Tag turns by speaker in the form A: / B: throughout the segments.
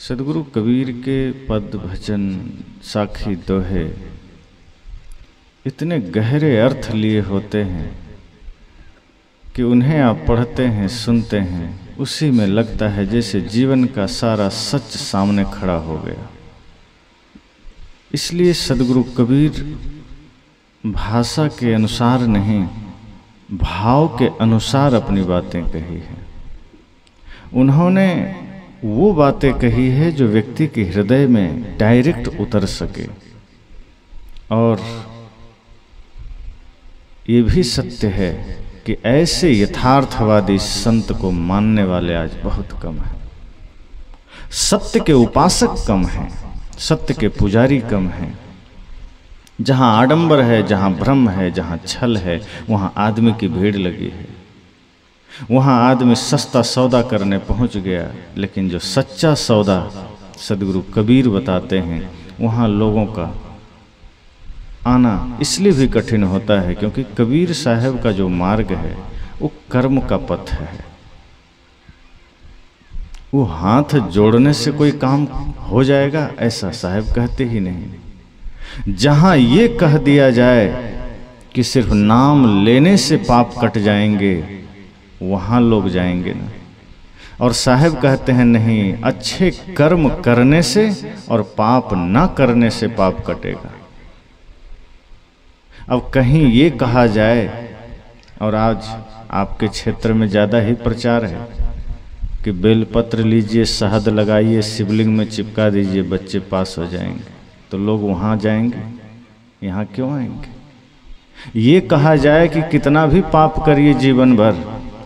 A: सदगुरु कबीर के पद भजन साखी दोहे इतने गहरे अर्थ लिए होते हैं कि उन्हें आप पढ़ते हैं, सुनते हैं, उसी में लगता है जैसे जीवन का सारा सच सामने खड़ा हो गया। इसलिए सदगुरु कबीर भाषा के अनुसार नहीं, भाव के अनुसार अपनी बातें कही हैं। उन्होंने वो बातें कही है जो व्यक्ति के हृदय में डायरेक्ट उतर सके। और ये भी सत्य है कि ऐसे यथार्थवादी संत को मानने वाले आज बहुत कम हैं। सत्य के उपासक कम हैं, सत्य के पुजारी कम हैं। जहाँ आडंबर है, जहाँ भ्रम है, जहाँ छल है, वहाँ आदमी की भीड़ लगी है। वहाँ आदमी सस्ता सौदा करने पहुँच गया, लेकिन जो सच्चा सौदा सदगुरु कबीर बताते हैं वहाँ लोगों का आना इसलिए भी कठिन होता है क्योंकि कबीर साहब का जो मार्ग है वो कर्म का पथ है। वो हाथ जोड़ने से कोई काम हो जाएगा ऐसा साहब कहते ही नहीं। जहाँ ये कह दिया जाए कि सिर्फ नाम लेने से पाप कट जाएंगे, वहाँ लोग जाएंगे ना। और साहब कहते हैं नहीं, अच्छे कर्म करने से और पाप ना करने से पाप कटेगा। अब कहीं ये कहा जाए, और आज आपके क्षेत्र में ज़्यादा ही प्रचार है कि बेलपत्र लीजिए, शहद लगाइए, शिवलिंग में चिपका दीजिए, बच्चे पास हो जाएंगे, तो लोग वहाँ जाएंगे, यहाँ क्यों आएंगे। ये कहा जाए कि कितना भी पाप करिए जीवन भर,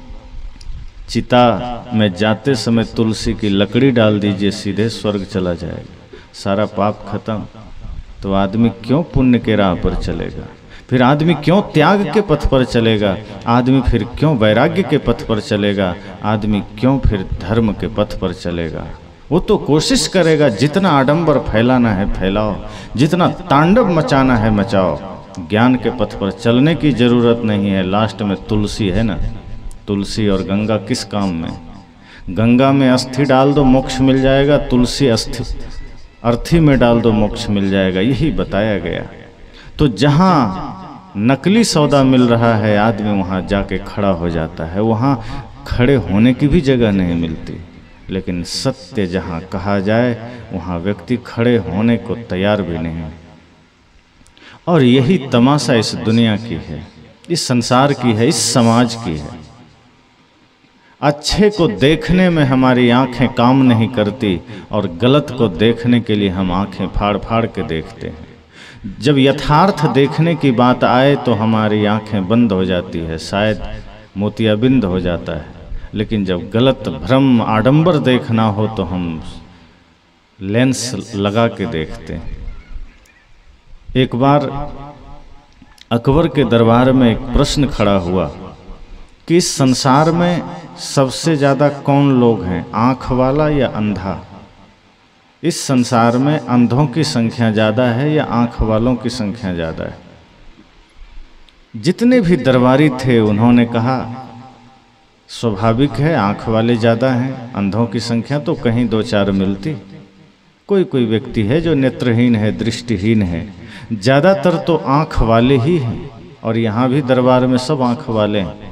A: चिता में जाते समय तुलसी की लकड़ी डाल दीजिए, सीधे स्वर्ग चला जाएगा, सारा पाप खत्म। तो आदमी क्यों पुण्य के राह पर चलेगा, फिर आदमी क्यों त्याग के पथ पर चलेगा, आदमी फिर क्यों वैराग्य के पथ पर चलेगा, आदमी क्यों फिर धर्म के पथ पर चलेगा। वो तो कोशिश करेगा जितना आडंबर फैलाना है फैलाओ, जितना तांडव मचाना है मचाओ। ज्ञान के पथ पर चलने की जरूरत नहीं है। लास्ट में तुलसी है ना, तुलसी और गंगा किस काम में। गंगा में अस्थि डाल दो मोक्ष मिल जाएगा, तुलसी अर्थी में डाल दो मोक्ष मिल जाएगा, यही बताया गया। तो जहाँ नकली सौदा मिल रहा है आदमी वहाँ जाके खड़ा हो जाता है, वहाँ खड़े होने की भी जगह नहीं मिलती। लेकिन सत्य जहाँ कहा जाए वहाँ व्यक्ति खड़े होने को तैयार भी नहीं। और यही तमाशा इस दुनिया की है, इस संसार की है, इस समाज की है। अच्छे को देखने में हमारी आंखें काम नहीं करती और गलत को देखने के लिए हम आंखें फाड़ फाड़ के देखते हैं। जब यथार्थ देखने की बात आए तो हमारी आंखें बंद हो जाती है, शायद मोतियाबिंद हो जाता है। लेकिन जब गलत भ्रम आडंबर देखना हो तो हम लेंस लगा के देखते हैं। एक बार अकबर के दरबार में एक प्रश्न खड़ा हुआ कि इस संसार में सबसे ज़्यादा कौन लोग हैं, आँख वाला या अंधा। इस संसार में अंधों की संख्या ज़्यादा है या आँख वालों की संख्या ज़्यादा है। जितने भी दरबारी थे उन्होंने कहा स्वाभाविक है आँख वाले ज़्यादा हैं, अंधों की संख्या तो कहीं दो चार मिलती। कोई कोई व्यक्ति है जो नेत्रहीन है, दृष्टिहीन है, ज़्यादातर तो आँख वाले ही हैं। और यहाँ भी दरबार में सब आँख वाले हैं।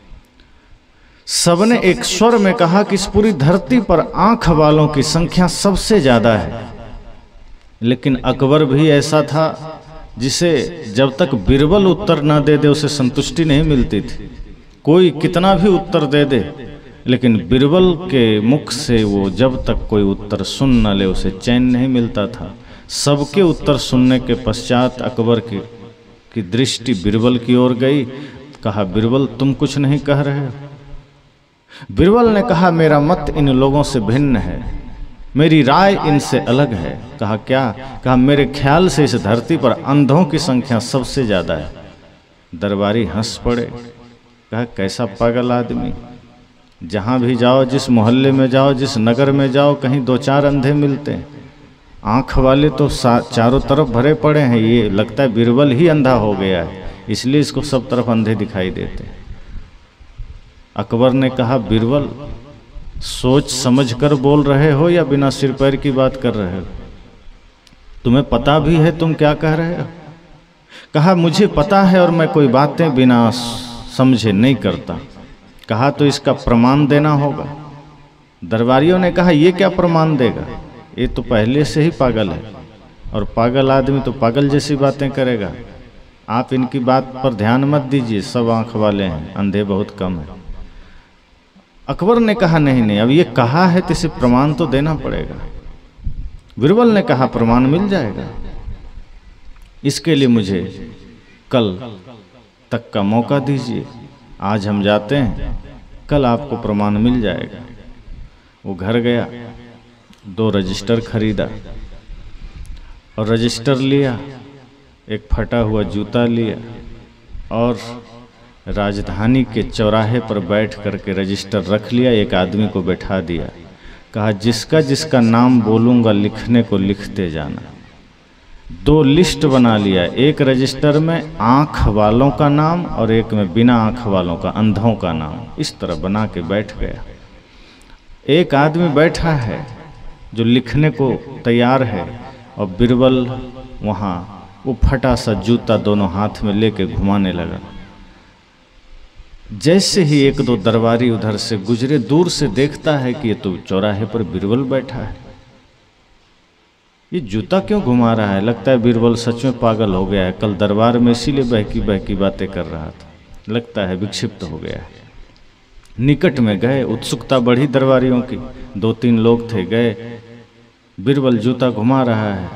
A: सबने एक स्वर में कहा कि इस पूरी धरती पर आंख वालों की संख्या सबसे ज्यादा है। लेकिन अकबर भी ऐसा था जिसे जब तक बिरबल उत्तर ना दे दे उसे संतुष्टि नहीं मिलती थी। कोई कितना भी उत्तर दे दे, लेकिन बिरबल के मुख से वो जब तक कोई उत्तर सुन न ले उसे चैन नहीं मिलता था। सबके उत्तर सुनने के पश्चात अकबर की दृष्टि बिरबल की ओर गई। कहा बिरबल तुम कुछ नहीं कह रहे हो। बिरबल ने कहा मेरा मत इन लोगों से भिन्न है, मेरी राय इनसे अलग है। कहा क्या? कहा मेरे ख्याल से इस धरती पर अंधों की संख्या सबसे ज्यादा है। दरबारी हंस पड़े। कहा कैसा पागल आदमी, जहाँ भी जाओ, जिस मोहल्ले में जाओ, जिस नगर में जाओ, कहीं दो चार अंधे मिलते हैं। आँख वाले तो चारों तरफ भरे पड़े हैं। ये लगता है बिरबल ही अंधा हो गया है, इसलिए इसको सब तरफ अंधे दिखाई देते हैं। अकबर ने कहा बिरबल सोच समझ कर बोल रहे हो या बिना सिर पैर की बात कर रहे हो? तुम्हें पता भी है तुम क्या कह रहे हो? कहा मुझे पता है और मैं कोई बातें बिना समझे नहीं करता। कहा तो इसका प्रमाण देना होगा। दरबारियों ने कहा ये क्या प्रमाण देगा, ये तो पहले से ही पागल है, और पागल आदमी तो पागल जैसी बातें करेगा। आप इनकी बात पर ध्यान मत दीजिए, सब आंख वाले हैं, अंधे बहुत कम है। अकबर ने कहा नहीं नहीं, अब ये कहा है तो इसे प्रमाण तो देना पड़ेगा। बीरबल ने कहा प्रमाण मिल जाएगा, इसके लिए मुझे कल तक का मौका दीजिए। आज हम जाते हैं, कल आपको प्रमाण मिल जाएगा। वो घर गया, 2 रजिस्टर खरीदा और रजिस्टर लिया, एक फटा हुआ जूता लिया और राजधानी के चौराहे पर बैठ करके रजिस्टर रख लिया। एक आदमी को बैठा दिया, कहा जिसका जिसका नाम बोलूँगा लिखने को लिखते जाना। 2 लिस्ट बना लिया, एक रजिस्टर में आँख वालों का नाम और एक में बिना आँख वालों का, अंधों का नाम। इस तरह बना के बैठ गया। एक आदमी बैठा है जो लिखने को तैयार है और बीरबल वहाँ वो फटा सा जूता दोनों हाथ में लेके घुमाने लगा। जैसे ही 1-2 दरबारी उधर से गुजरे, दूर से देखता है कि ये तो चौराहे पर बीरबल बैठा है, ये जूता क्यों घुमा रहा है? लगता है बीरबल सच में पागल हो गया है, कल दरबार में इसीलिए बहकी बहकी बातें कर रहा था, लगता है विक्षिप्त हो गया है। निकट में गए, उत्सुकता बढ़ी दरबारियों की। 2-3 लोग थे, गए, बीरबल जूता घुमा रहा है।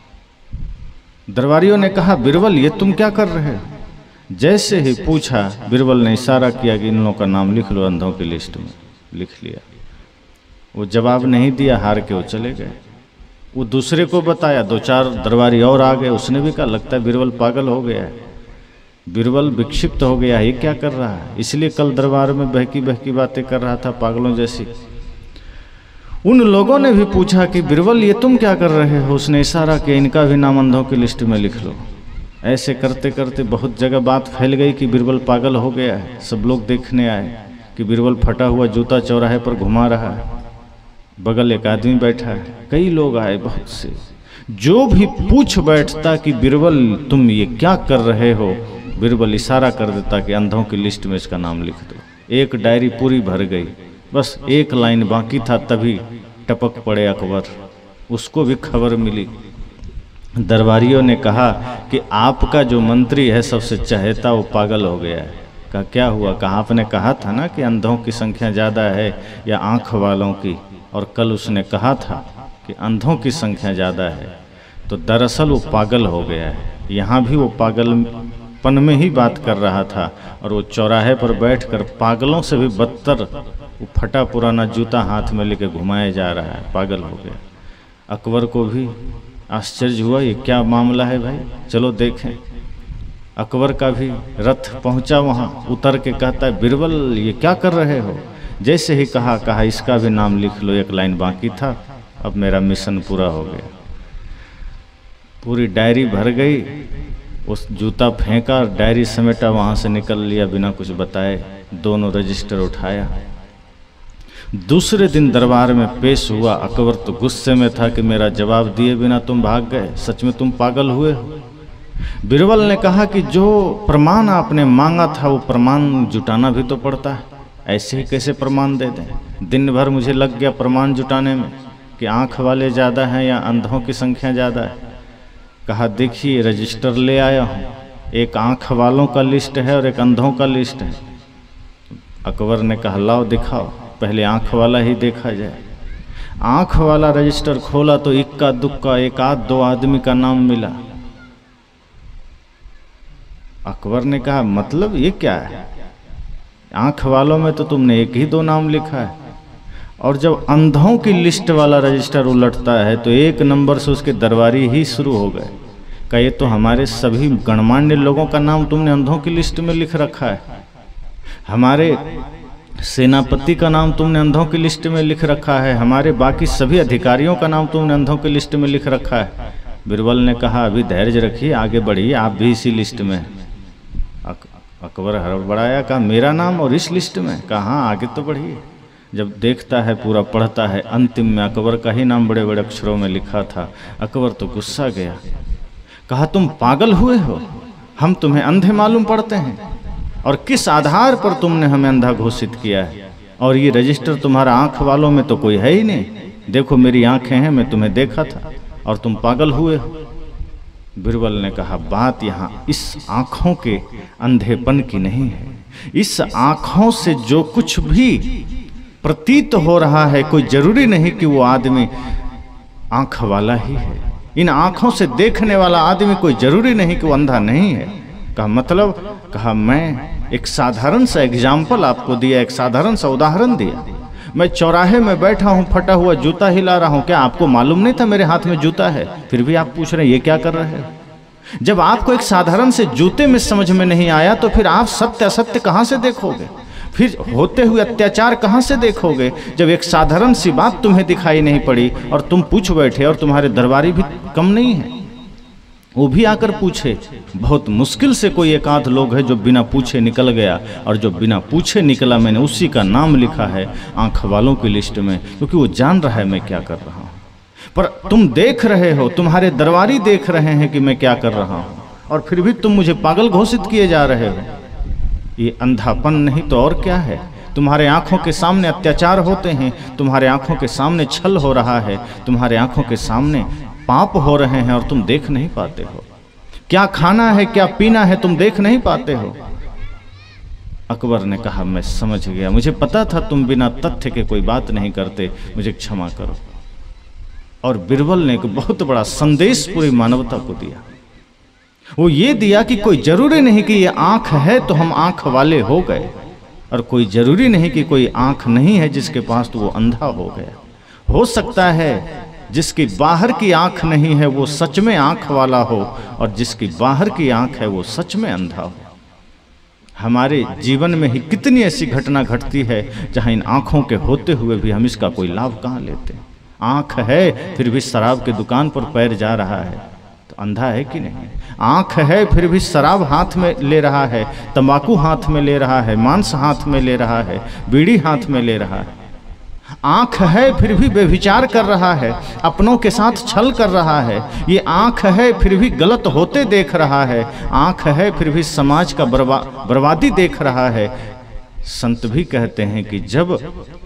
A: दरबारियों ने कहा बीरबल ये तुम क्या कर रहे हो? जैसे ही पूछा, बीरबल ने इशारा किया कि इन लोगों का नाम लिख लो अंधों की लिस्ट में। लिख लिया। वो जवाब नहीं दिया, हार के वो चले गए। वो दूसरे को बताया, 2-4 दरबारी और आ गए, उसने भी कहा लगता है बीरबल पागल हो गया है, बीरबल विक्षिप्त हो गया है, ये क्या कर रहा है? इसलिए कल दरबार में बहकी बहकी बातें कर रहा था पागलों जैसी। उन लोगों ने भी पूछा कि बीरबल ये तुम क्या कर रहे हो? उसने इशारा किया इनका भी नाम अंधों की लिस्ट में लिख लो। ऐसे करते करते बहुत जगह बात फैल गई कि बीरबल पागल हो गया है। सब लोग देखने आए कि बीरबल फटा हुआ जूता चौराहे पर घुमा रहा है, बगल एक आदमी बैठा है। कई लोग आए, बहुत से। जो भी पूछ बैठता कि बीरबल तुम ये क्या कर रहे हो, बीरबल इशारा कर देता कि अंधों की लिस्ट में इसका नाम लिख दो। एक डायरी पूरी भर गई, बस एक लाइन बाकी था, तभी टपक पड़े अकबर। उसको भी खबर मिली। दरबारियों ने कहा कि आपका जो मंत्री है सबसे चहेता, वो पागल हो गया है। कहा क्या हुआ? कहा आपने कहा था ना कि अंधों की संख्या ज़्यादा है या आँख वालों की, और कल उसने कहा था कि अंधों की संख्या ज़्यादा है। तो दरअसल वो पागल हो गया है। यहाँ भी वो पागलपन में ही बात कर रहा था, और वो चौराहे पर बैठकर पागलों से भी बदतर वो फटा पुराना जूता हाथ में लेके घुमाया जा रहा है, पागल हो गया। अकबर को भी आश्चर्य हुआ, ये क्या मामला है भाई, चलो देखें। अकबर का भी रथ पहुंचा वहाँ, उतर के कहता है बीरबल ये क्या कर रहे हो? जैसे ही कहा इसका भी नाम लिख लो, एक लाइन बाकी था, अब मेरा मिशन पूरा हो गया। पूरी डायरी भर गई। उस जूता फेंका, डायरी समेटा, वहाँ से निकल लिया बिना कुछ बताए। दोनों रजिस्टर उठाया। दूसरे दिन दरबार में पेश हुआ। अकबर तो गुस्से में था कि मेरा जवाब दिए बिना तुम भाग गए, सच में तुम पागल हुए हो। बीरबल ने कहा कि जो प्रमाण आपने मांगा था वो प्रमाण जुटाना भी तो पड़ता है, ऐसे ही कैसे प्रमाण दे दें? दिन भर मुझे लग गया प्रमाण जुटाने में कि आँख वाले ज़्यादा हैं या अंधों की संख्या ज़्यादा है। कहा देखिए रजिस्टर ले आया हूँ, एक आँख वालों का लिस्ट है और एक अंधों का लिस्ट है। अकबर ने कहा लाओ दिखाओ, पहले आँख वाला ही देखा जाए। आँख वाला रजिस्टर खोला तो इक्का दुक्का 1-2 आदमी का नाम मिला। अकबर ने कहा मतलब ये क्या है? आँख वालों में तो तुमने 1 ही 2 नाम लिखा है, और जब अंधों की लिस्ट वाला रजिस्टर उलटता है तो 1 नंबर से उसके दरबारी ही शुरू हो गए। कहा ये तो हमारे सभी गणमान्य लोगों का नाम तुमने अंधों की लिस्ट में लिख रखा है, हमारे सेनापति का नाम तुमने अंधों की लिस्ट में लिख रखा है, हमारे बाकी सभी अधिकारियों का नाम तुमने अंधों की लिस्ट में लिख रखा है। बीरबल ने कहा अभी धैर्य रखिए, आगे बढ़िए, आप भी इसी लिस्ट में। अकबर हड़बड़ाया, कहा मेरा नाम और इस लिस्ट में? कहा हाँ आगे तो बढ़िए। जब देखता है पूरा पढ़ता है, अंतिम में अकबर का ही नाम बड़े बड़े अक्षरों में लिखा था। अकबर तो गुस्सा गया, कहा तुम पागल हुए हो, हम तुम्हें अंधे मालूम पड़ते हैं, और किस आधार पर तुमने हमें अंधा घोषित किया है? और ये रजिस्टर तुम्हारा आंख वालों में तो कोई है ही नहीं, देखो मेरी आंखें हैं, मैं तुम्हें देखा था और तुम पागल हुए हो। बिरबल ने कहा बात यहाँ इस आंखों के अंधेपन की नहीं है, इस आंखों से जो कुछ भी प्रतीत हो रहा है कोई जरूरी नहीं कि वो आदमी आंख वाला ही है। इन आंखों से देखने वाला आदमी कोई जरूरी नहीं कि वो अंधा नहीं है। कहा मतलब? कहा मैं एक साधारण सा एग्जाम्पल आपको दिया, एक साधारण सा उदाहरण दिया। मैं चौराहे में बैठा हूँ, फटा हुआ जूता हिला रहा हूँ, क्या आपको मालूम नहीं था मेरे हाथ में जूता है? फिर भी आप पूछ रहे हैं ये क्या कर रहे हो? जब आपको एक साधारण से जूते में समझ में नहीं आया तो फिर आप सत्य असत्य कहाँ से देखोगे? फिर होते हुए अत्याचार कहाँ से देखोगे? जब एक साधारण सी बात तुम्हें दिखाई नहीं पड़ी और तुम पूछ बैठे, और तुम्हारे दरबारी भी कम नहीं है, वो भी आकर पूछे। बहुत मुश्किल से कोई एक आध लोग है जो बिना पूछे निकल गया, और जो बिना पूछे निकला मैंने उसी का नाम लिखा है आंख वालों की लिस्ट में, क्योंकि वो जान रहा है मैं क्या कर रहा हूँ। पर तुम देख रहे हो, तुम्हारे दरबारी देख रहे हैं कि मैं क्या कर रहा हूँ, और फिर भी तुम मुझे पागल घोषित किए जा रहे हो। ये अंधापन नहीं तो और क्या है? तुम्हारे आंखों के सामने अत्याचार होते हैं, तुम्हारे आंखों के सामने छल हो रहा है, तुम्हारे आंखों के सामने पाप हो रहे हैं और तुम देख नहीं पाते हो। क्या खाना है क्या पीना है तुम देख नहीं पाते हो। अकबर ने कहा मैं समझ गया, मुझे पता था तुम बिना तथ्य के कोई बात नहीं करते, मुझे क्षमा करो। और बिरबल ने एक बहुत बड़ा संदेश पूरी मानवता को दिया। वो ये दिया कि कोई जरूरी नहीं कि ये आंख है तो हम आंख वाले हो गए, और कोई जरूरी नहीं कि कोई आंख नहीं है जिसके पास तो वो अंधा हो गया। हो सकता है जिसकी बाहर की आंख नहीं है वो सच में आंख वाला हो, और जिसकी बाहर की आंख है वो सच में अंधा हो। हमारे जीवन में ही कितनी ऐसी घटना घटती है जहां इन आंखों के होते हुए भी हम इसका कोई लाभ कहाँ लेते हैं। आंख है फिर भी शराब की दुकान पर पैर जा रहा है तो अंधा है कि नहीं? आंख है फिर भी शराब हाथ में ले रहा है, तंबाकू हाथ में ले रहा है, मांस हाथ में ले रहा है, बीड़ी हाथ में ले रहा है। आंख है फिर भी व्यभिचार कर रहा है, अपनों के साथ छल कर रहा है। ये आंख है फिर भी गलत होते देख रहा है। आंख है फिर भी समाज का बर्बादी देख रहा है। संत भी कहते हैं कि जब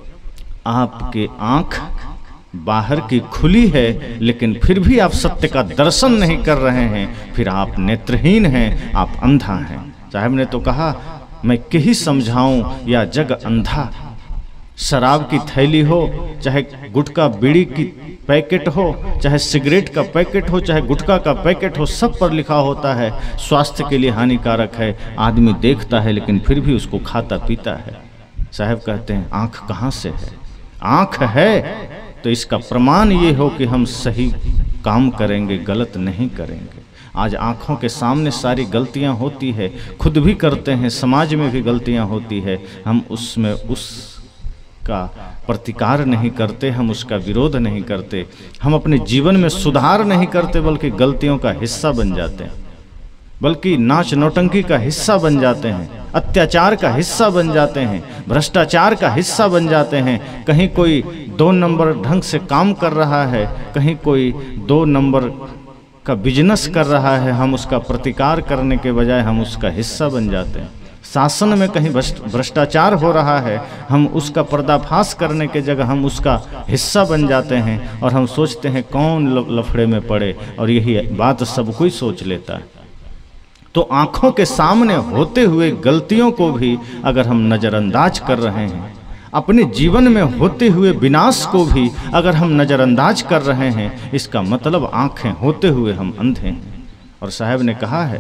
A: आपके आंख बाहर की खुली है लेकिन फिर भी आप सत्य का दर्शन नहीं कर रहे हैं, फिर आप नेत्रहीन हैं, आप अंधा हैं। साहब ने तो कहा मैं कहीं समझाऊं या जग अंधा। शराब की थैली हो, चाहे गुटखा बीड़ी की पैकेट हो, चाहे सिगरेट का पैकेट हो, चाहे गुटखा का पैकेट हो, सब पर लिखा होता है स्वास्थ्य के लिए हानिकारक है। आदमी देखता है लेकिन फिर भी उसको खाता पीता है। साहब कहते हैं आंख कहाँ से है? आंख है तो इसका प्रमाण ये हो कि हम सही काम करेंगे, गलत नहीं करेंगे। आज आंखों के सामने सारी गलतियां होती है, खुद भी करते हैं, समाज में भी गलतियां होती है। हम उसमें उसका प्रतिकार नहीं करते, हम उसका विरोध नहीं करते, हम अपने जीवन में सुधार नहीं करते, बल्कि गलतियों का हिस्सा बन जाते हैं, बल्कि नाच नौटंकी का हिस्सा बन जाते हैं, अत्याचार का हिस्सा बन जाते हैं, भ्रष्टाचार का हिस्सा बन जाते हैं। कहीं कोई 2 नंबर ढंग से काम कर रहा है, कहीं कोई 2 नंबर का बिजनेस कर रहा है, हम उसका प्रतिकार करने के बजाय हम उसका हिस्सा बन जाते हैं। शासन में कहीं भ्रष्टाचार हो रहा है, हम उसका पर्दाफाश करने के जगह हम उसका हिस्सा बन जाते हैं, और हम सोचते हैं कौन लफड़े में पड़े, और यही बात सब कोई सोच लेता है। तो आंखों के सामने होते हुए गलतियों को भी अगर हम नज़रअंदाज कर रहे हैं, अपने जीवन में होते हुए विनाश को भी अगर हम नज़रअंदाज कर रहे हैं, इसका मतलब आंखें होते हुए हम अंधे हैं। और साहब ने कहा है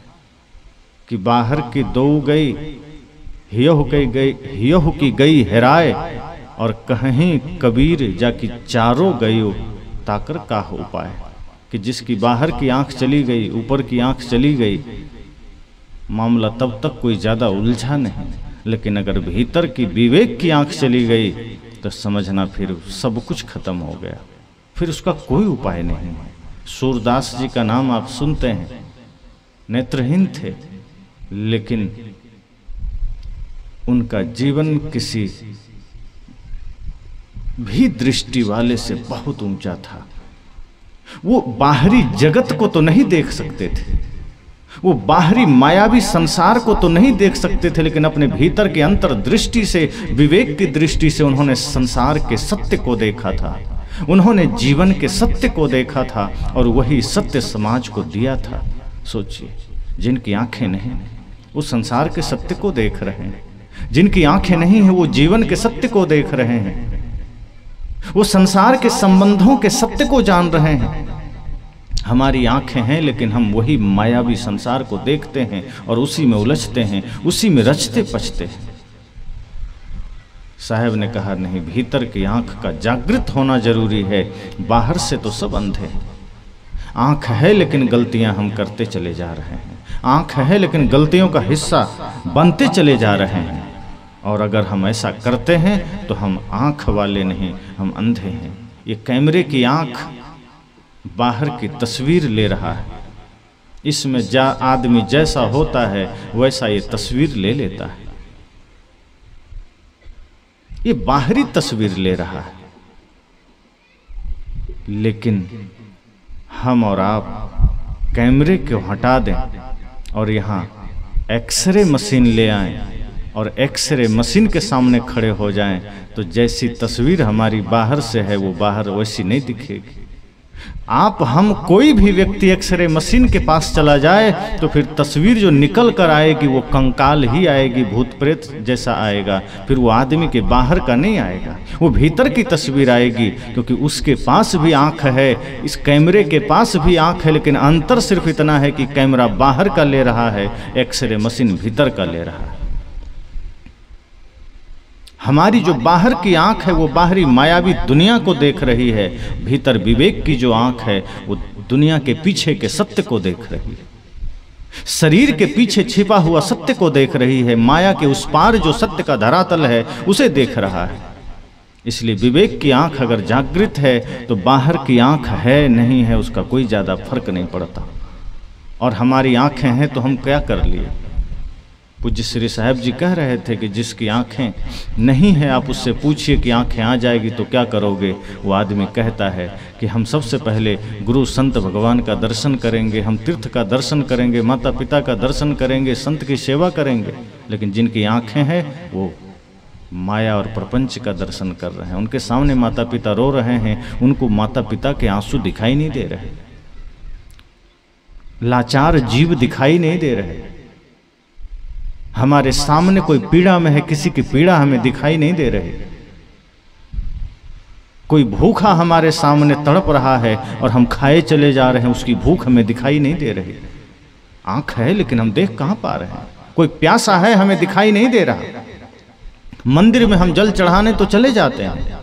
A: कि बाहर की 2 गई हियहु की गई हेराए, और कहीं कबीर जाकी 4 गयो ताकर काह उपाय। कि जिसकी बाहर की आंख चली गई, ऊपर की आंख चली गई, मामला तब तक कोई ज़्यादा उलझा नहीं, लेकिन अगर भीतर की विवेक की आंख चली गई तो समझना फिर सब कुछ खत्म हो गया, फिर उसका कोई उपाय नहीं है। सूरदास जी का नाम आप सुनते हैं, नेत्रहीन थे, लेकिन उनका जीवन किसी भी दृष्टि वाले से बहुत ऊंचा था। वो बाहरी जगत को तो नहीं देख सकते थे, वो बाहरी मायावी संसार को तो नहीं देख सकते थे, लेकिन अपने भीतर के अंतर्दृष्टि से, विवेक की दृष्टि से उन्होंने संसार के सत्य को देखा था, उन्होंने जीवन के सत्य को देखा था और वही सत्य समाज को दिया था। सोचिए, जिनकी आंखें नहीं वो संसार के सत्य को देख रहे हैं, जिनकी आंखें नहीं है वो जीवन के सत्य को देख रहे हैं, वो संसार के संबंधों के सत्य को जान रहे हैं। हमारी आंखें हैं लेकिन हम वही मायावी संसार को देखते हैं और उसी में उलझते हैं, उसी में रचते पचते हैं। साहब ने कहा नहीं, भीतर की आंख का जागृत होना जरूरी है, बाहर से तो सब अंधे हैं। आंख है लेकिन गलतियां हम करते चले जा रहे हैं, आंख है लेकिन गलतियों का हिस्सा बनते चले जा रहे हैं। और अगर हम ऐसा करते हैं तो हम आंख वाले नहीं, हम अंधे हैं। ये कैमरे की आंख बाहर की तस्वीर ले रहा है, इसमें आदमी जैसा होता है वैसा ये तस्वीर ले लेता है, ये बाहरी तस्वीर ले रहा है। लेकिन हम और आप कैमरे को हटा दें और यहाँ एक्सरे मशीन ले आएं और एक्सरे मशीन के सामने खड़े हो जाएं, तो जैसी तस्वीर हमारी बाहर से है वो बाहर वैसी नहीं दिखेगी। आप हम कोई भी व्यक्ति एक्सरे मशीन के पास चला जाए तो फिर तस्वीर जो निकल कर आएगी वो कंकाल ही आएगी, भूत प्रेत जैसा आएगा, फिर वो आदमी के बाहर का नहीं आएगा, वो भीतर की तस्वीर आएगी। क्योंकि उसके पास भी आंख है, इस कैमरे के पास भी आंख है, लेकिन अंतर सिर्फ इतना है कि कैमरा बाहर का ले रहा है, एक्सरे मशीन भीतर का ले रहा है। हमारी जो बाहर की आंख है वो बाहरी मायावी दुनिया को देख रही है, भीतर विवेक की जो आंख है वो दुनिया के पीछे के सत्य को देख रही है, शरीर के पीछे छिपा हुआ सत्य को देख रही है, माया के उस पार जो सत्य का धरातल है उसे देख रहा है। इसलिए विवेक की आंख अगर जागृत है तो बाहर की आंख है नहीं है उसका कोई ज़्यादा फर्क नहीं पड़ता। और हमारी आंखें हैं तो हम क्या कर लिए? पूज्य श्री साहब जी कह रहे थे कि जिसकी आंखें नहीं हैं आप उससे पूछिए कि आंखें आ जाएगी तो क्या करोगे। वो आदमी कहता है कि हम सबसे पहले गुरु संत भगवान का दर्शन करेंगे, हम तीर्थ का दर्शन करेंगे, माता पिता का दर्शन करेंगे, संत की सेवा करेंगे। लेकिन जिनकी आंखें हैं वो माया और प्रपंच का दर्शन कर रहे हैं, उनके सामने माता पिता रो रहे हैं, उनको माता पिता के आंसू दिखाई नहीं दे रहे, लाचार जीव दिखाई नहीं दे रहे। हमारे सामने कोई पीड़ा में है, किसी की पीड़ा हमें दिखाई नहीं दे रही। कोई भूखा हमारे सामने तड़प रहा है और हम खाए चले जा रहे हैं, उसकी भूख हमें दिखाई नहीं दे रही। आंख है लेकिन हम देख कहां पा रहे हैं। कोई प्यासा है हमें दिखाई नहीं दे रहा। मंदिर में हम जल चढ़ाने तो चले जाते हैं,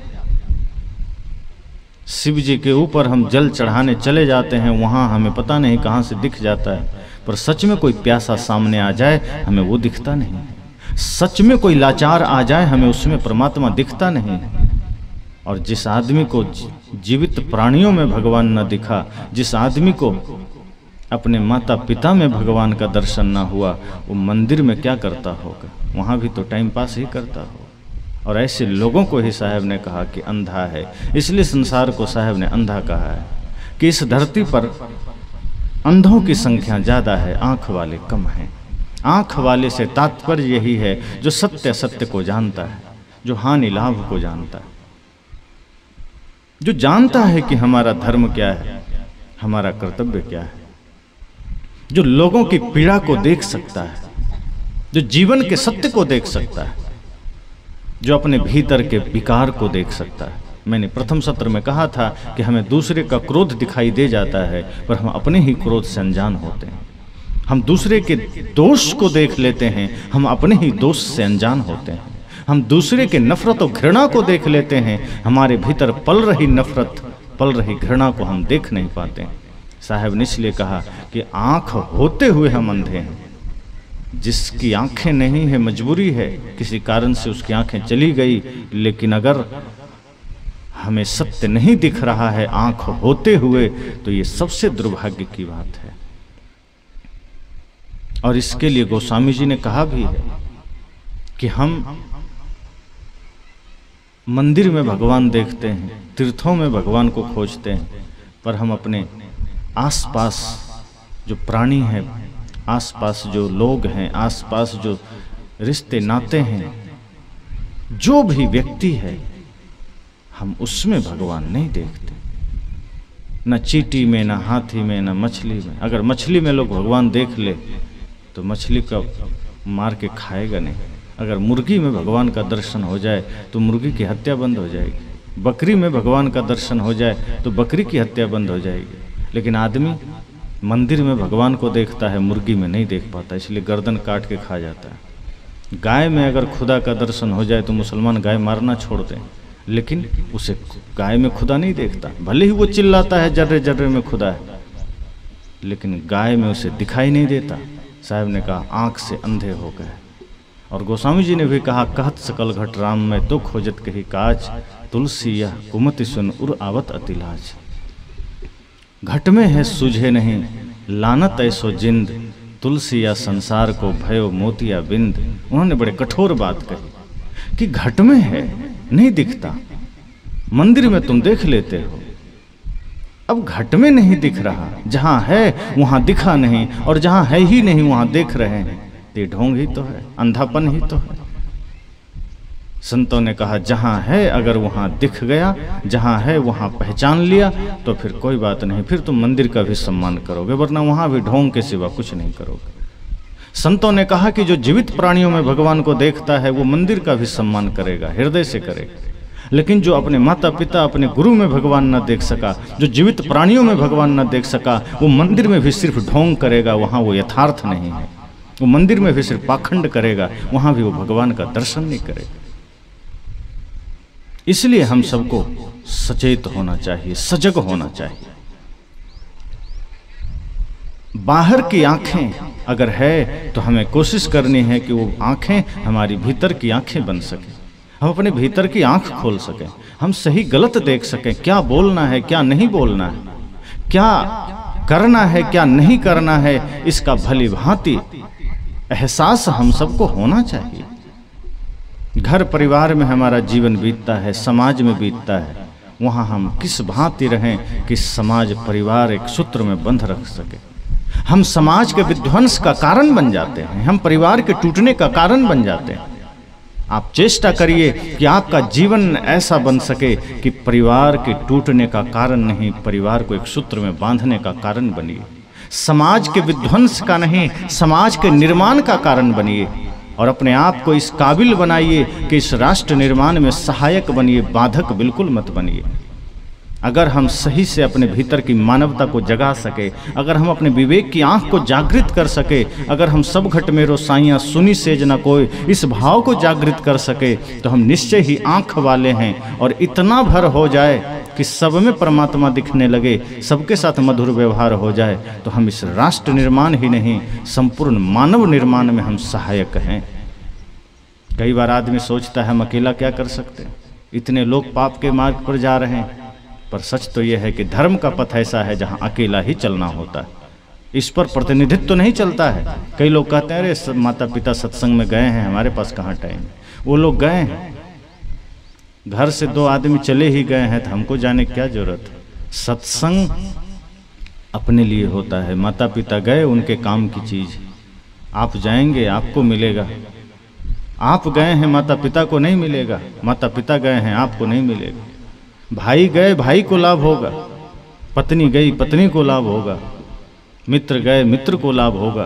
A: शिव जी के ऊपर हम जल चढ़ाने चले जाते हैं, वहां हमें पता नहीं कहां से दिख जाता है। पर सच में कोई प्यासा सामने आ जाए हमें वो दिखता नहीं, सच में कोई लाचार आ जाए हमें उसमें परमात्मा दिखता नहीं। और जिस आदमी को जीवित प्राणियों में भगवान न दिखा, जिस आदमी को अपने माता पिता में भगवान का दर्शन ना हुआ, वो मंदिर में क्या करता होगा? वहाँ भी तो टाइम पास ही करता हो। और ऐसे लोगों को ही साहब ने कहा कि अंधा है। इसलिए संसार को साहब ने अंधा कहा है कि इस धरती पर अंधों की संख्या ज़्यादा है, आँख वाले कम हैं। आँख वाले से तात्पर्य यही है जो सत्य सत्य को जानता है, जो हानि लाभ को जानता है, जो जानता है कि हमारा धर्म क्या है, हमारा कर्तव्य क्या है, जो लोगों की पीड़ा को देख सकता है, जो जीवन के सत्य को देख सकता है, जो अपने भीतर के विकार को देख सकता है। मैंने प्रथम सत्र में कहा था कि हमें दूसरे का क्रोध दिखाई दे जाता है पर हम अपने ही क्रोध से अनजान होते हैं। हम दूसरे के दोष को देख लेते हैं, हम अपने ही दोष से अनजान होते हैं। हम दूसरे के नफरत और घृणा को देख लेते हैं, हमारे भीतर पल रही नफरत पल रही घृणा को हम देख नहीं पाते। साहब ने इसलिए कहा कि आँख होते हुए हम अंधे हैं। जिसकी आंखें नहीं है मजबूरी है, किसी कारण से उसकी आंखें चली गई, लेकिन अगर हमें सत्य नहीं दिख रहा है आंख होते हुए तो ये सबसे दुर्भाग्य की बात है। और इसके लिए गोस्वामी जी ने कहा भी है कि हम मंदिर में भगवान देखते हैं, तीर्थों में भगवान को खोजते हैं, पर हम अपने आसपास जो प्राणी हैं, आसपास जो लोग हैं, आसपास जो रिश्ते नाते हैं, जो भी व्यक्ति है, हम उसमें भगवान नहीं देखते। न चींटी में, न हाथी में, न मछली में। अगर मछली में लोग भगवान देख ले तो मछली का मार के खाएगा नहीं। अगर मुर्गी में भगवान का दर्शन हो जाए तो मुर्गी की हत्या बंद हो जाएगी। बकरी में भगवान का दर्शन हो जाए तो बकरी की हत्या बंद हो जाएगी। लेकिन आदमी मंदिर में भगवान को देखता है, मुर्गी में नहीं देख पाता, इसलिए गर्दन काट के खा जाता है। गाय में अगर खुदा का दर्शन हो जाए तो मुसलमान गाय मारना छोड़ दें, लेकिन उसे गाय में खुदा नहीं देखता। भले ही वो चिल्लाता है जर्रे जर्रे में खुदा है, लेकिन गाय में उसे दिखाई नहीं देता। साहब ने कहा आँख से अंधे हो गए। और गोस्वामी जी ने भी कहा कहत सकल घट राम में तो खोजत कही काज, तुलसी यह कुमति सुन उर आवत अतिलाज। घट में है सूझे नहीं लानत ऐसो जिंद, तुलसी या संसार को भयो मोतिया बिंद। उन्होंने बड़े कठोर बात कही कि घट में है, नहीं दिखता, मंदिर में तुम देख लेते हो, अब घट में नहीं दिख रहा, जहां है वहां दिखा नहीं, और जहां है ही नहीं वहां देख रहे हैं। ये ढोंग ही तो है, अंधापन ही तो है। संतों ने कहा जहां है अगर वहां दिख गया, जहां है वहां पहचान लिया, तो फिर कोई बात नहीं, फिर तुम मंदिर का भी सम्मान करोगे, वरना वहां भी ढोंग के सिवा कुछ नहीं करोगे। संतों ने कहा कि जो जीवित प्राणियों में भगवान को देखता है वो मंदिर का भी सम्मान करेगा, हृदय से करेगा। लेकिन जो अपने माता पिता, अपने गुरु में भगवान न देख सका, जो जीवित प्राणियों में भगवान न देख सका, वो मंदिर में भी सिर्फ ढोंग करेगा, वहां वो यथार्थ नहीं है। वो मंदिर में भी सिर्फ पाखंड करेगा, वहां भी वो भगवान का दर्शन नहीं करेगा। इसलिए हम सबको सचेत होना चाहिए, सजग होना चाहिए। बाहर की आंखें अगर है तो हमें कोशिश करनी है कि वो आंखें हमारी भीतर की आंखें बन सके, हम अपने भीतर की आंख खोल सकें, हम सही गलत देख सकें, क्या बोलना है क्या नहीं बोलना है, क्या करना है क्या नहीं करना है, इसका भली भांति एहसास हम सबको होना चाहिए। घर परिवार में हमारा जीवन बीतता है, समाज में बीतता है, वहाँ हम किस भांति रहें कि समाज परिवार एक सूत्र में बंध रख सके। हम समाज के विध्वंस का कारण बन जाते हैं, हम परिवार के टूटने का कारण बन जाते हैं। आप चेष्टा करिए कि आपका जीवन ऐसा बन सके कि परिवार के टूटने का कारण नहीं, परिवार को एक सूत्र में बांधने का कारण बनिए। समाज के विध्वंस का नहीं, समाज के निर्माण का कारण बनिए, और अपने आप को इस काबिल बनाइए कि इस राष्ट्र निर्माण में सहायक बनिए, बाधक बिल्कुल मत बनिए। अगर हम सही से अपने भीतर की मानवता को जगा सके, अगर हम अपने विवेक की आंख को जागृत कर सके, अगर हम सब घट मेरो साइयाँ सुनी सेज न कोई, इस भाव को जागृत कर सके, तो हम निश्चय ही आंख वाले हैं। और इतना भर हो जाए कि सब में परमात्मा दिखने लगे, सबके साथ मधुर व्यवहार हो जाए, तो हम इस राष्ट्र निर्माण ही नहीं, संपूर्ण मानव निर्माण में हम सहायक हैं। कई बार आदमी सोचता है हम अकेला क्या कर सकते हैं, इतने लोग पाप के मार्ग पर जा रहे हैं, पर सच तो यह है कि धर्म का पथ ऐसा है जहां अकेला ही चलना होता है, इस पर प्रतिनिधित्व तो नहीं चलता है। कई लोग कहते हैं अरे माता पिता सत्संग में गए हैं, हमारे पास कहाँ टाइम है। वो लोग गए हैं, घर से 2 आदमी चले ही गए हैं, तो हमको जाने क्या जरूरत है। सत्संग अपने लिए होता है, माता पिता गए उनके काम की चीज, आप जाएंगे आपको मिलेगा। आप गए हैं माता पिता को नहीं मिलेगा, माता पिता गए हैं आपको नहीं मिलेगा। भाई गए भाई को लाभ होगा, पत्नी गई पत्नी को लाभ होगा, मित्र गए मित्र को लाभ होगा।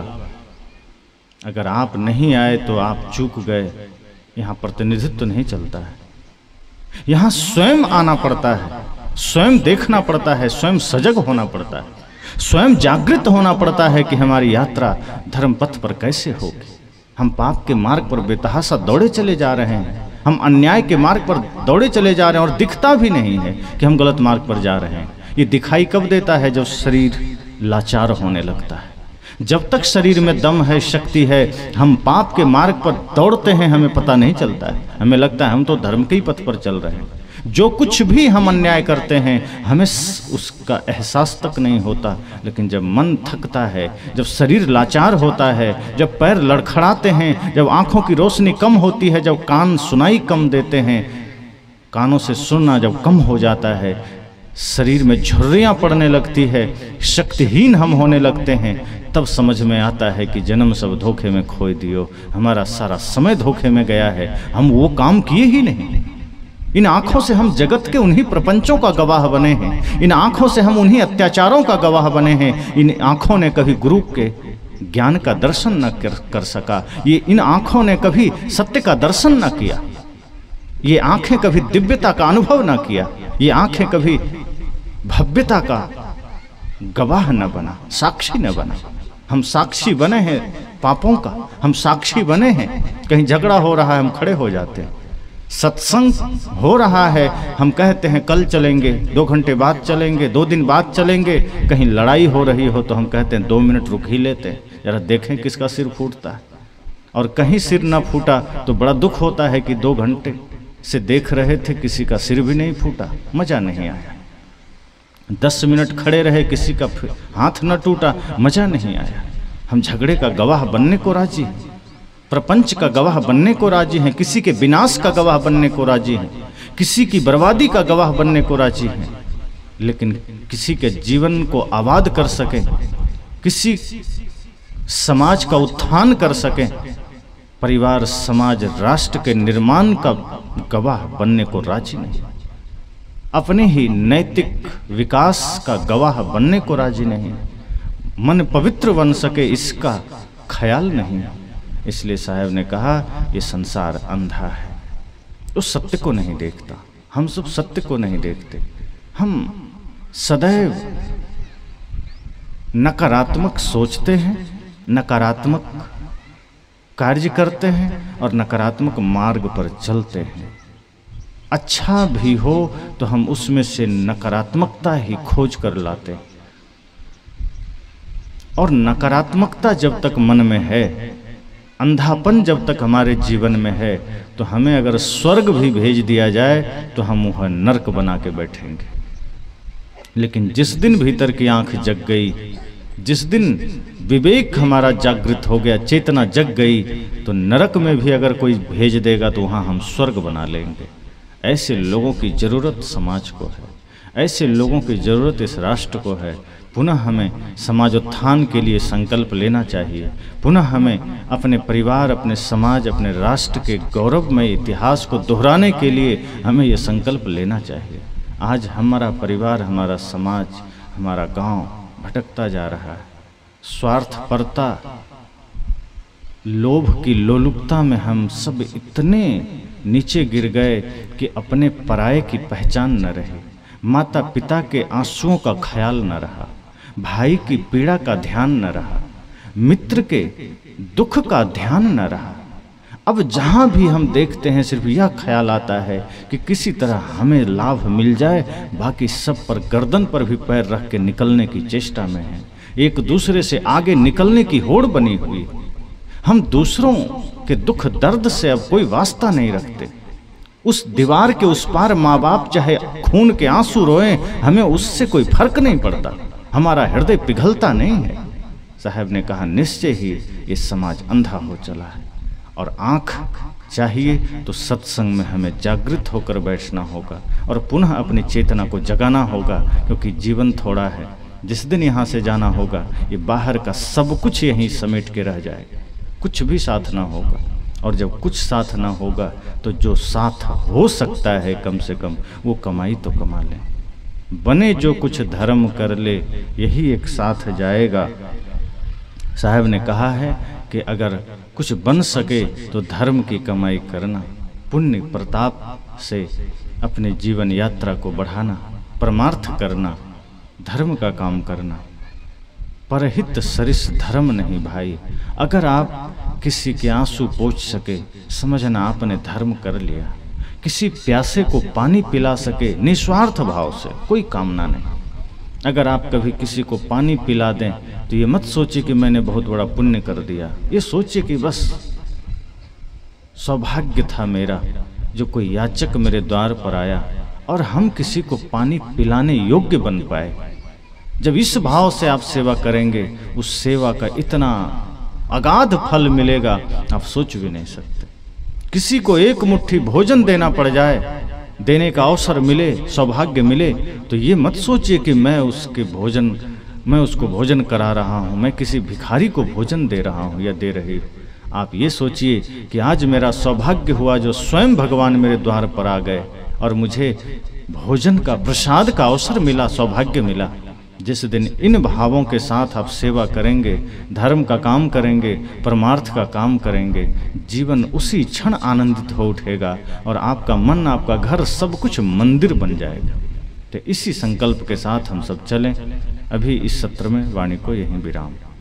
A: अगर आप नहीं आए तो आप चूक गए। यहाँ प्रतिनिधित्व तो नहीं चलता है, यहाँ स्वयं आना पड़ता है, स्वयं देखना पड़ता है, स्वयं सजग होना पड़ता है, स्वयं जागृत होना पड़ता है कि हमारी यात्रा धर्म पथ पर कैसे होगी। हम पाप के मार्ग पर बेतहाशा दौड़े चले जा रहे हैं, हम अन्याय के मार्ग पर दौड़े चले जा रहे हैं, और दिखता भी नहीं है कि हम गलत मार्ग पर जा रहे हैं। ये दिखाई कब देता है, जब शरीर लाचार होने लगता है। जब तक शरीर में दम है, शक्ति है, हम पाप के मार्ग पर दौड़ते हैं, हमें पता नहीं चलता है, हमें लगता है हम तो धर्म के ही पथ पर चल रहे हैं। जो कुछ भी हम अन्याय करते हैं हमें उसका एहसास तक नहीं होता, लेकिन जब मन थकता है, जब शरीर लाचार होता है, जब पैर लड़खड़ाते हैं, जब आंखों की रोशनी कम होती है, जब कान सुनाई कम देते हैं, कानों से सुनना जब कम हो जाता है, शरीर में झुर्रियाँ पड़ने लगती है, शक्तिहीन हम होने लगते हैं, तब समझ में आता है कि जन्म सब धोखे में खोए दियो, हमारा सारा समय धोखे में गया है, हम वो काम किए ही नहीं। इन आँखों से हम जगत के उन्हीं प्रपंचों का गवाह बने हैं, इन आँखों से हम उन्हीं अत्याचारों का गवाह बने हैं। इन आँखों ने कभी गुरु के ज्ञान का दर्शन न कर सका, ये इन आँखों ने कभी सत्य का दर्शन न किया, ये आँखें कभी दिव्यता का अनुभव न किया, ये आँखें कभी भव्यता का गवाह न बना, साक्षी न बना। हम साक्षी बने हैं पापों का, हम साक्षी बने हैं, कहीं झगड़ा हो रहा है हम खड़े हो जाते हैं, सत्संग हो रहा है हम कहते हैं कल चलेंगे, 2 घंटे बाद चलेंगे, 2 दिन बाद चलेंगे, कहीं लड़ाई हो रही हो तो हम कहते हैं 2 मिनट रुक ही लेते हैं, जरा देखें किसका सिर फूटता है। और कहीं सिर ना फूटा तो बड़ा दुख होता है कि 2 घंटे से देख रहे थे किसी का सिर भी नहीं फूटा, मजा नहीं आया। 10 मिनट खड़े रहे किसी का हाथ न टूटा, मजा नहीं आया। हम झगड़े का गवाह बनने को राजी हैं, प्रपंच का गवाह बनने को राजी हैं, किसी के विनाश का गवाह बनने को राजी हैं, किसी की बर्बादी का गवाह बनने को राजी हैं, लेकिन किसी के जीवन को आबाद कर सकें, किसी समाज का उत्थान कर सकें, परिवार समाज राष्ट्र के निर्माण का गवाह बनने को राजी नहीं, अपने ही नैतिक विकास का गवाह बनने को राजी नहीं, मन पवित्र बन सके इसका ख्याल नहीं। इसलिए साहब ने कहा ये संसार अंधा है, उस सत्य को नहीं देखता। हम सब सत्य को नहीं देखते, हम सदैव नकारात्मक सोचते हैं, नकारात्मक कार्य करते हैं और नकारात्मक मार्ग पर चलते हैं। अच्छा भी हो तो हम उसमें से नकारात्मकता ही खोज कर लाते हैं, और नकारात्मकता जब तक मन में है, अंधापन जब तक हमारे जीवन में है, तो हमें अगर स्वर्ग भी भेज दिया जाए तो हम वह नरक बना के बैठेंगे। लेकिन जिस दिन भीतर की आंख जग गई, जिस दिन विवेक हमारा जागृत हो गया, चेतना जग गई, तो नरक में भी अगर कोई भेज देगा तो वहाँ हम स्वर्ग बना लेंगे। ऐसे लोगों की ज़रूरत समाज को है, ऐसे लोगों की ज़रूरत इस राष्ट्र को है। पुनः हमें समाजोत्थान के लिए संकल्प लेना चाहिए, पुनः हमें अपने परिवार, अपने समाज, अपने राष्ट्र के गौरवमय इतिहास को दोहराने के लिए हमें यह संकल्प लेना चाहिए। आज हमारा परिवार, हमारा समाज, हमारा गांव भटकता जा रहा है। स्वार्थपरता, लोभ की लोलुपता में हम सब इतने नीचे गिर गए कि अपने पराये की पहचान न रही, माता पिता के आंसुओं का ख्याल न रहा, भाई की पीड़ा का ध्यान न रहा, मित्र के दुख का ध्यान न रहा। अब जहाँ भी हम देखते हैं सिर्फ यह ख्याल आता है कि किसी तरह हमें लाभ मिल जाए, बाकी सब पर गर्दन पर भी पैर रख के निकलने की चेष्टा में है, एक दूसरे से आगे निकलने की होड़ बनी हुई। हम दूसरों के दुख दर्द से अब कोई वास्ता नहीं रखते। उस दीवार के उस पार माँ बाप चाहे खून के आंसू रोएं, हमें उससे कोई फर्क नहीं पड़ता, हमारा हृदय पिघलता नहीं है। साहब ने कहा निश्चय ही ये समाज अंधा हो चला है, और आँख चाहिए तो सत्संग में हमें जागृत होकर बैठना होगा और पुनः अपनी चेतना को जगाना होगा, क्योंकि जीवन थोड़ा है। जिस दिन यहाँ से जाना होगा, ये बाहर का सब कुछ यहीं समेट के रह जाएगा, कुछ भी साथ ना होगा। और जब कुछ साथ ना होगा तो जो साथ हो सकता है कम से कम वो कमाई तो कमा ले, बने जो कुछ धर्म कर ले, यही एक साथ जाएगा। साहब ने कहा है कि अगर कुछ बन सके तो धर्म की कमाई करना, पुण्य प्रताप से अपने जीवन यात्रा को बढ़ाना, परमार्थ करना, धर्म का काम करना। परहित सरिस धर्म नहीं भाई। अगर आप किसी के आंसू पोंछ सके, समझना आपने धर्म कर लिया। किसी प्यासे को पानी पिला सके निस्वार्थ भाव से, कोई कामना नहीं। अगर आप कभी किसी को पानी पिला दें तो ये मत सोचिए कि मैंने बहुत बड़ा पुण्य कर दिया, ये सोचिए कि बस सौभाग्य था मेरा जो कोई याचक मेरे द्वार पर आया और हम किसी को पानी पिलाने योग्य बन पाए। जब इस भाव से आप सेवा करेंगे, उस सेवा का इतना अगाध फल मिलेगा आप सोच भी नहीं सकते। किसी को एक मुट्ठी भोजन देना पड़ जाए देने का अवसर मिले, सौभाग्य मिले, तो ये मत सोचिए कि मैं उसको भोजन करा रहा हूँ, मैं किसी भिखारी को भोजन दे रहा हूँ या दे रही हूँ। आप ये सोचिए कि आज मेरा सौभाग्य हुआ जो स्वयं भगवान मेरे द्वार पर आ गए और मुझे भोजन का, प्रसाद का अवसर मिला, सौभाग्य मिला। जिस दिन इन भावों के साथ आप सेवा करेंगे, धर्म का काम करेंगे, परमार्थ का काम करेंगे, जीवन उसी क्षण आनंदित हो उठेगा और आपका मन, आपका घर, सब कुछ मंदिर बन जाएगा। तो इसी संकल्प के साथ हम सब चलें। अभी इस सत्र में वाणी को यहीं विराम।